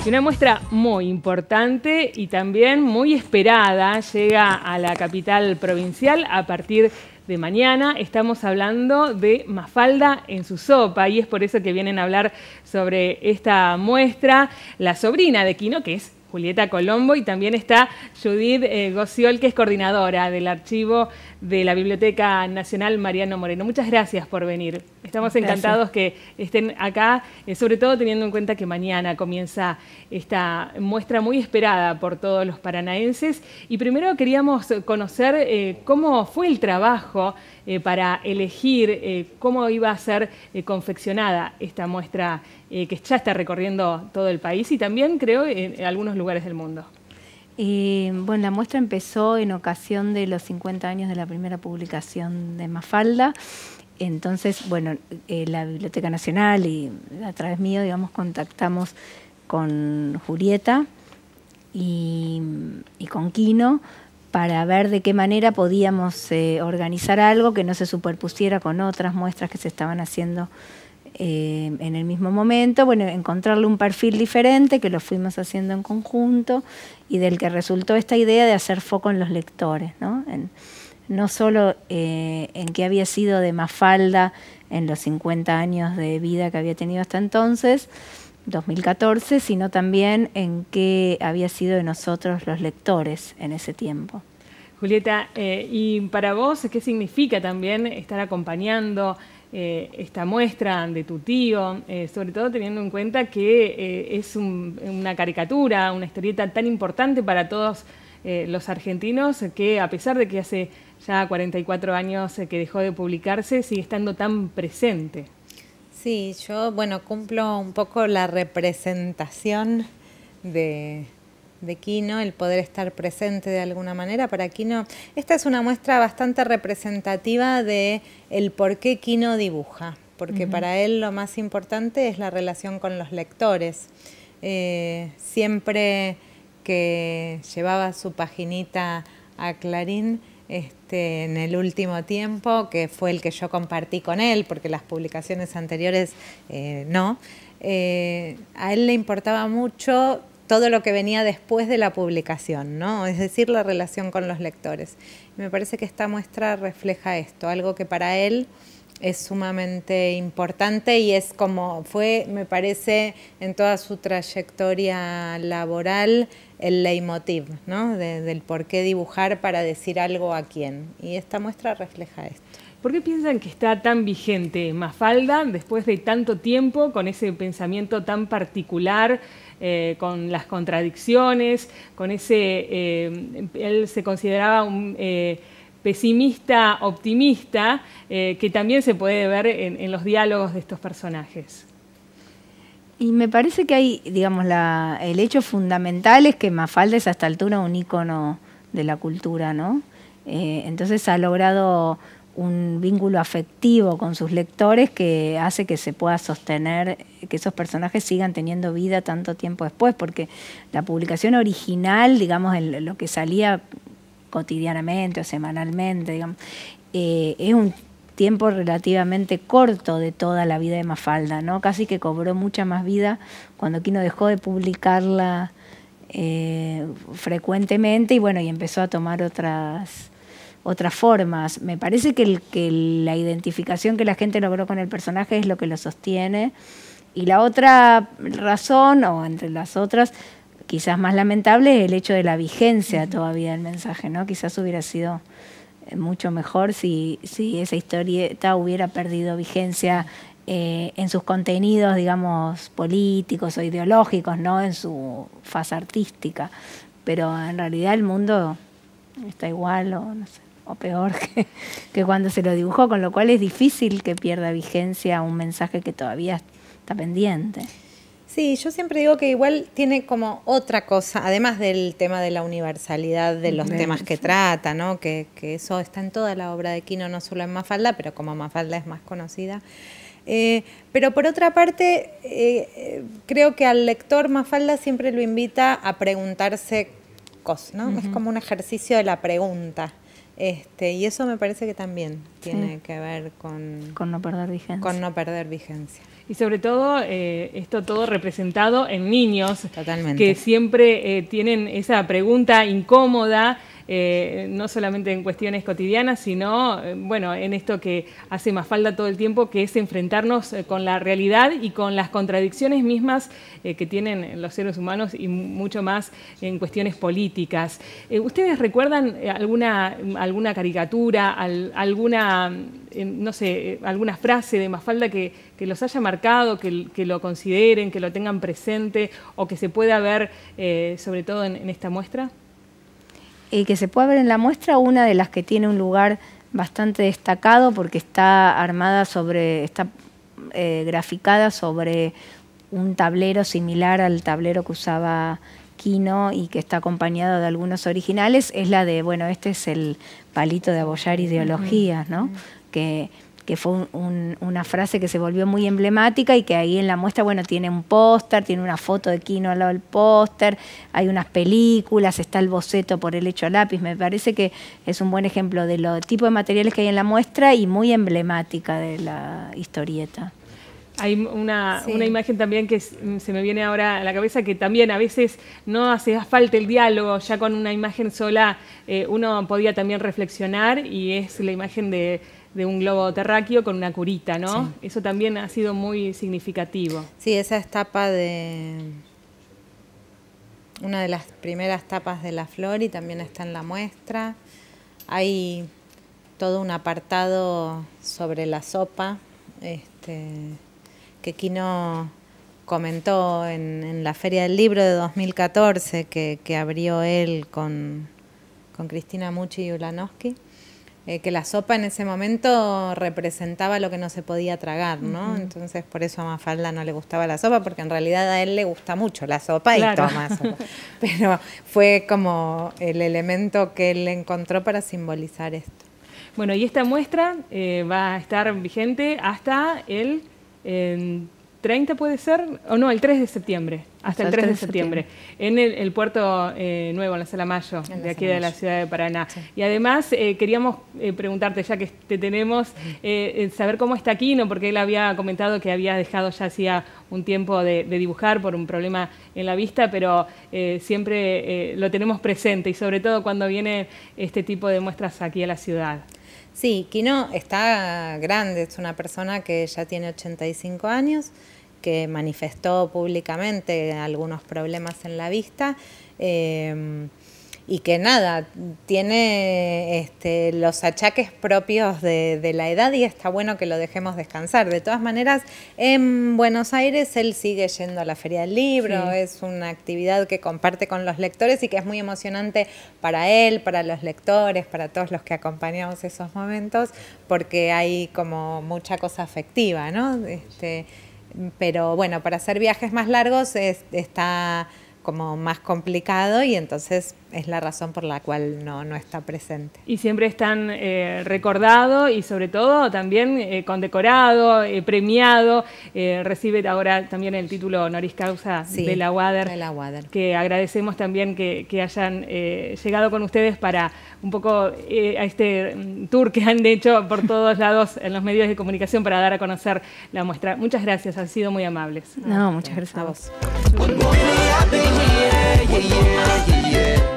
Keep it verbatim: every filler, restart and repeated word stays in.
Y una muestra muy importante y también muy esperada llega a la capital provincial a partir de mañana. Estamos hablando de Mafalda en su sopa y es por eso que vienen a hablar sobre esta muestra la sobrina de Quino, que es Julieta Colombo, y también está Judith eh, Gociol, que es coordinadora del archivo de la Biblioteca Nacional Mariano Moreno. Muchas gracias por venir. Estamos gracias. encantados que estén acá, eh, sobre todo teniendo en cuenta que mañana comienza esta muestra muy esperada por todos los paranaenses. Y primero queríamos conocer eh, cómo fue el trabajo eh, para elegir eh, cómo iba a ser eh, confeccionada esta muestra eh, que ya está recorriendo todo el país y también creo en, en algunos lugares del mundo. Eh, bueno, la muestra empezó en ocasión de los cincuenta años de la primera publicación de Mafalda. Entonces, bueno, eh, la Biblioteca Nacional y a través mío, digamos, contactamos con Julieta y, y con Quino para ver de qué manera podíamos eh, organizar algo que no se superpusiera con otras muestras que se estaban haciendo Eh, en el mismo momento, bueno, encontrarle un perfil diferente que lo fuimos haciendo en conjunto y del que resultó esta idea de hacer foco en los lectores, ¿no? En, no solo eh, en qué había sido de Mafalda en los cincuenta años de vida que había tenido hasta entonces, dos mil catorce, sino también en qué había sido de nosotros los lectores en ese tiempo. Julieta, eh, y para vos, ¿qué significa también estar acompañando Eh, esta muestra de tu tío, eh, sobre todo teniendo en cuenta que eh, es un, una caricatura, una historieta tan importante para todos eh, los argentinos, que a pesar de que hace ya cuarenta y cuatro años eh, que dejó de publicarse, sigue estando tan presente? Sí, yo, bueno, cumplo un poco la representación de... de Quino, el poder estar presente de alguna manera. Para Quino, esta es una muestra bastante representativa de el por qué Quino dibuja, porque uh-huh. para él lo más importante es la relación con los lectores. Eh, siempre que llevaba su paginita a Clarín, este, en el último tiempo, que fue el que yo compartí con él, porque las publicaciones anteriores eh, no, eh, a él le importaba mucho todo lo que venía después de la publicación, ¿no? Es decir, la relación con los lectores. Me parece que esta muestra refleja esto, algo que para él es sumamente importante y es como fue, me parece, en toda su trayectoria laboral, el leitmotiv, ¿no? De, del por qué dibujar para decir algo a quién. Y esta muestra refleja esto. ¿Por qué piensan que está tan vigente Mafalda después de tanto tiempo, con ese pensamiento tan particular, eh, con las contradicciones, con ese... Eh, él se consideraba un eh, pesimista optimista, eh, que también se puede ver en, en los diálogos de estos personajes? Y me parece que hay, digamos, la, el hecho fundamental es que Mafalda es a esta altura un ícono de la cultura, ¿no? Eh, entonces ha logrado un vínculo afectivo con sus lectores que hace que se pueda sostener, que esos personajes sigan teniendo vida tanto tiempo después, porque la publicación original, digamos, en lo que salía cotidianamente o semanalmente, digamos, eh, es un tiempo relativamente corto de toda la vida de Mafalda, ¿no? Casi que cobró mucha más vida cuando Quino dejó de publicarla eh, frecuentemente y bueno, y empezó a tomar otras otras formas. Me parece que, el, que la identificación que la gente logró con el personaje es lo que lo sostiene. Y la otra razón, o entre las otras, quizás más lamentable, es el hecho de la vigencia todavía del mensaje, ¿no? Quizás hubiera sido mucho mejor si, si esa historieta hubiera perdido vigencia eh, en sus contenidos, digamos, políticos o ideológicos, no en su faz artística. Pero en realidad el mundo está igual o no sé, o peor que, que cuando se lo dibujó, con lo cual es difícil que pierda vigencia un mensaje que todavía está pendiente. Sí, yo siempre digo que igual tiene como otra cosa, además del tema de la universalidad de los Bien, temas que sí. trata, ¿no? Que, que eso está en toda la obra de Quino, no solo en Mafalda, pero como Mafalda es más conocida. Eh, pero por otra parte, eh, creo que al lector Mafalda siempre lo invita a preguntarse cosas, ¿no? Uh-huh. Es como un ejercicio de la pregunta. Este, y eso me parece que también tiene sí. que ver con, con no perder vigencia. Con no perder vigencia. Y sobre todo, eh, esto todo representado en niños. Totalmente. Que siempre eh, tienen esa pregunta incómoda, eh, no solamente en cuestiones cotidianas, sino, eh, bueno, en esto que hace Mafalda todo el tiempo, que es enfrentarnos eh, con la realidad y con las contradicciones mismas eh, que tienen los seres humanos y mucho más en cuestiones políticas. Eh, ¿Ustedes recuerdan alguna, alguna caricatura, al, alguna, eh, no sé, alguna frase de Mafalda que, que los haya marcado, que, que lo consideren, que lo tengan presente o que se pueda ver eh, sobre todo en, en esta muestra? Y que se pueda ver en la muestra, una de las que tiene un lugar bastante destacado porque está armada sobre, está eh, graficada sobre un tablero similar al tablero que usaba Quino y que está acompañado de algunos originales, es la de, bueno, este es el palito de abollar ideologías, ¿no? Que que fue un, un, una frase que se volvió muy emblemática y que ahí en la muestra, bueno, tiene un póster, tiene una foto de Quino al lado del póster, hay unas películas, está el boceto por el hecho lápiz. Me parece que es un buen ejemplo de los tipos de materiales que hay en la muestra y muy emblemática de la historieta. Hay una, sí. una imagen también que se me viene ahora a la cabeza, que también a veces no hace falta el diálogo, ya con una imagen sola eh, uno podía también reflexionar, y es la imagen de, de un globo terráqueo con una curita, ¿no? Sí. Eso también ha sido muy significativo. Sí, esa es tapa de... una de las primeras tapas de La Flor y también está en la muestra. Hay todo un apartado sobre la sopa, este... que Quino comentó en, en la Feria del Libro de dos mil catorce, que, que abrió él con, con Cristina Mucci y Ulanowski, eh, que la sopa en ese momento representaba lo que no se podía tragar, ¿no? Uh-huh. Entonces por eso a Mafalda no le gustaba la sopa, porque en realidad a él le gusta mucho la sopa, claro. Y toma sopa. Pero fue como el elemento que él encontró para simbolizar esto. Bueno, y esta muestra eh, va a estar vigente hasta el... En treinta puede ser, o no, el tres de septiembre, hasta el tres de septiembre, en el, el Puerto eh, Nuevo, en la Sala Mayo, de aquí de la ciudad de Paraná. Sí. Y además eh, queríamos eh, preguntarte, ya que te tenemos, eh, saber cómo está Quino, porque él había comentado que había dejado ya hacía un tiempo de, de dibujar por un problema en la vista, pero eh, siempre eh, lo tenemos presente, y sobre todo cuando viene este tipo de muestras aquí a la ciudad. Sí, Quino está grande, es una persona que ya tiene ochenta y cinco años, que manifestó públicamente algunos problemas en la vista, eh, y que nada, tiene este, los achaques propios de, de la edad, y está bueno que lo dejemos descansar. De todas maneras, en Buenos Aires él sigue yendo a la Feria del Libro, sí. Es una actividad que comparte con los lectores y que es muy emocionante para él, para los lectores, para todos los que acompañamos esos momentos, porque hay como mucha cosa afectiva, ¿no? Este, pero bueno, para hacer viajes más largos es, está como más complicado, y entonces es la razón por la cual no, no está presente. Y siempre están eh, recordado y sobre todo también eh, condecorado, eh, premiado, eh, recibe ahora también el título honoris causa sí, de la U A D E R, de la U A D E R, que agradecemos también que, que hayan eh, llegado con ustedes para un poco eh, a este tour que han hecho por todos lados en los medios de comunicación para dar a conocer la muestra. Muchas gracias, han sido muy amables. No, muchas gracias a vos. A vos.